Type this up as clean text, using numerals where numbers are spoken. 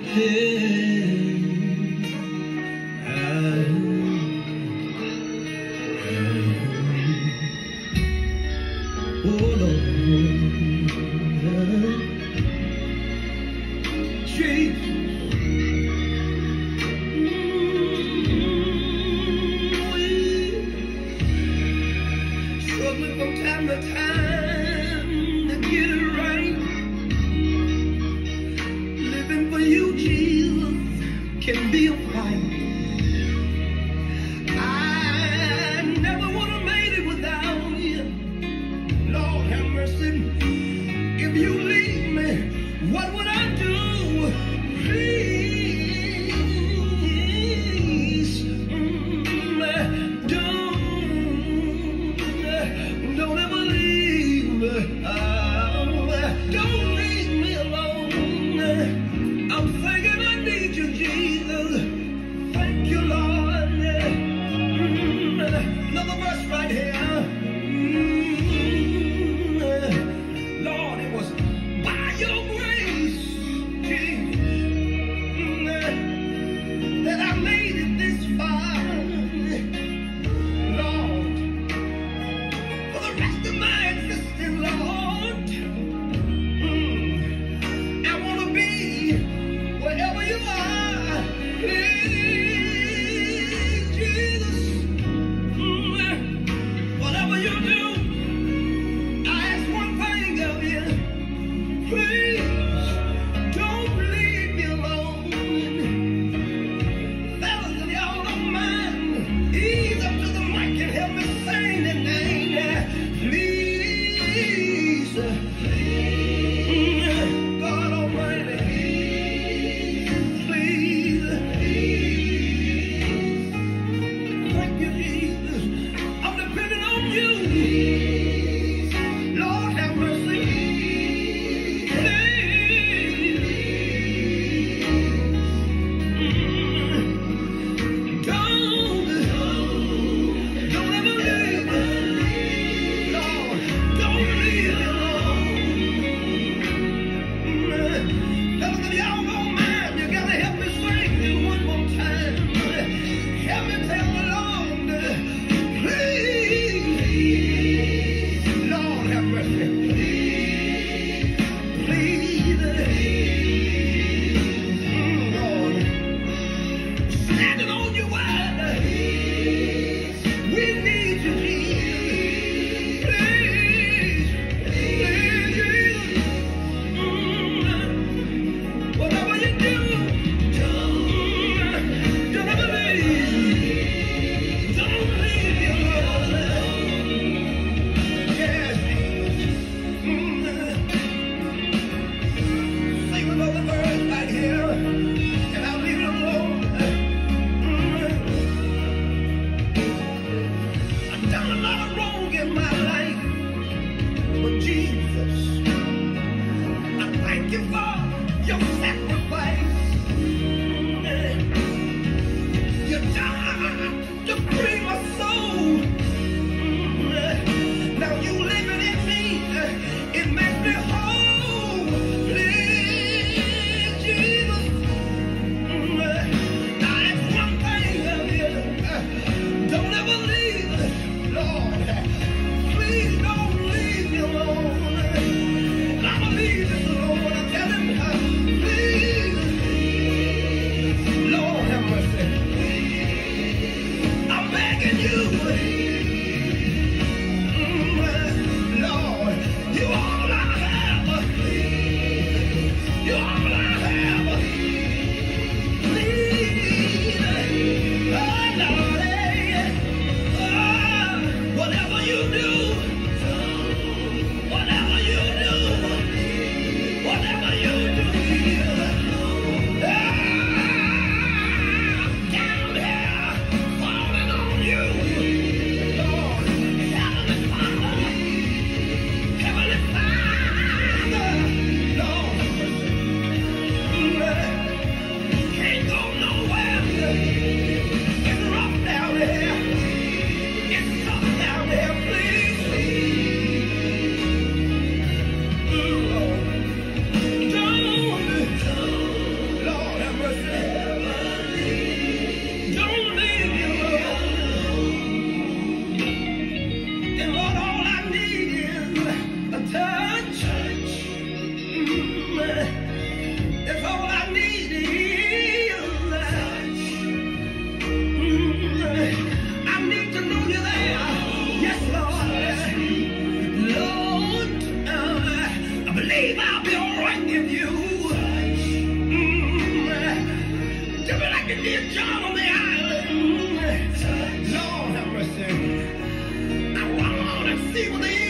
From time to time to get it right. Living for you, Jesus, can be a fight. I never would have made it without you. Lord have mercy. If you leave me, what would I do? Please, don't ever leave me. Don't leave me alone. I'm thinking I need you, Jesus. Thank you, Lord. Another verse right here. Lord, it was by your grace, Jesus, that I made it this far. Lord, for the rest of my existence, Lord, I want to be wherever you are. Please, Jesus, whatever you do, I ask one thing of you. Please, don't leave me alone. Fellas, if y'all don't mind, ease up to the mic and help me sing the name. Please, God Almighty, please, thank you, Jesus. I'm depending on you. Lord have mercy. Please, don't ever leave me. Lord, don't leave me alone. Fellas, if y'all don't mind, you gotta help me sing this one more time. Help me tell the Lord, please, Lord have mercy. Please, Lord, standing on your word, we need you, Jesus. Please, Jesus. Whatever you do, don't ever leave. Don't leave me alone. Yes, Jesus. Sing another verse right here, and I'll leave it alone. I've done a lot of wrong in my life, but Jesus, I thank you for your sacrifice. to me like it did John on the island. Lord have mercy. I want to see what they